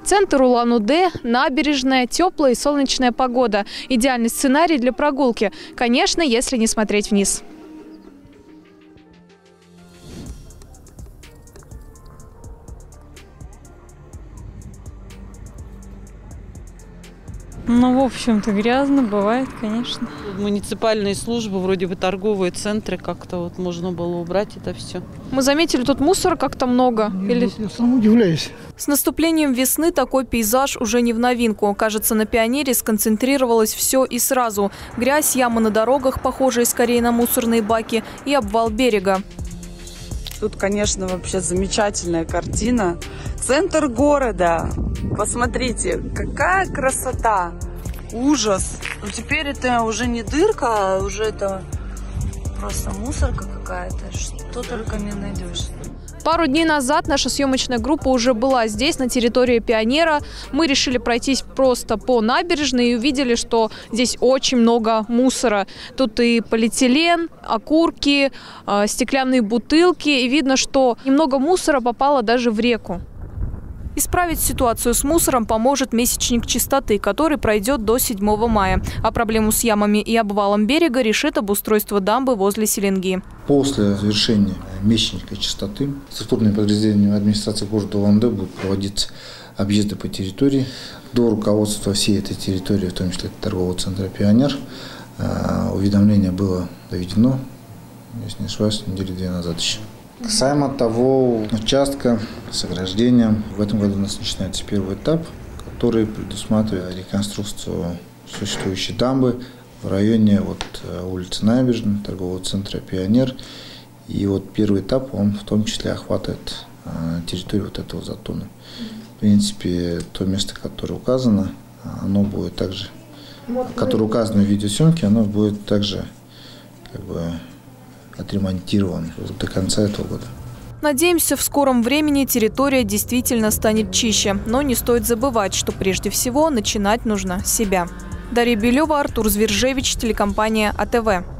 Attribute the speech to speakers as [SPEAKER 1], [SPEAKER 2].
[SPEAKER 1] Центр Улан-Удэ, набережная, теплая и солнечная погода. Идеальный сценарий для прогулки. Конечно, если не смотреть вниз.
[SPEAKER 2] Ну, в общем-то, грязно бывает, конечно.
[SPEAKER 3] Муниципальные службы, вроде бы торговые центры, как-то вот можно было убрать это все.
[SPEAKER 1] Мы заметили, тут мусора как-то много.
[SPEAKER 4] Я сам удивляюсь.
[SPEAKER 1] С наступлением весны такой пейзаж уже не в новинку. Кажется, на Пионере сконцентрировалось все и сразу. Грязь, ямы на дорогах, похожие скорее на мусорные баки, и обвал берега.
[SPEAKER 5] Тут, конечно, вообще замечательная картина. Центр города. Посмотрите, какая красота. Ужас. Но теперь это уже не дырка, а уже это просто мусорка какая-то. Что только не найдешь.
[SPEAKER 1] Пару дней назад наша съемочная группа уже была здесь, на территории Пионера. Мы решили пройтись просто по набережной и увидели, что здесь очень много мусора. Тут и полиэтилен, окурки, стеклянные бутылки. И видно, что немного мусора попало даже в реку. Исправить ситуацию с мусором поможет месячник чистоты, который пройдет до 7 мая. А проблему с ямами и обвалом берега решит обустройство дамбы возле Селенги.
[SPEAKER 6] После завершения месячника чистоты структурными подразделениями администрации города Улан-Удэ будут проводиться объезды по территории. До руководства всей этой территории, в том числе торгового центра «Пионер», уведомление было доведено, если не ошибаюсь, недели 2 назад еще. Касаемо того участка с ограждением, в этом году у нас начинается первый этап, который предусматривает реконструкцию существующей дамбы в районе улицы Набережной, торгового центра «Пионер». И первый этап, он в том числе охватывает территорию этого затона. В принципе, то место, которое указано, оно будет также, которое указано в видеосъемке, оно будет также отремонтирован до конца этого года.
[SPEAKER 1] Надеемся, в скором времени территория действительно станет чище. Но не стоит забывать, что прежде всего начинать нужно с себя. Дарья Белева, Артур Звержевич, телекомпания АТВ.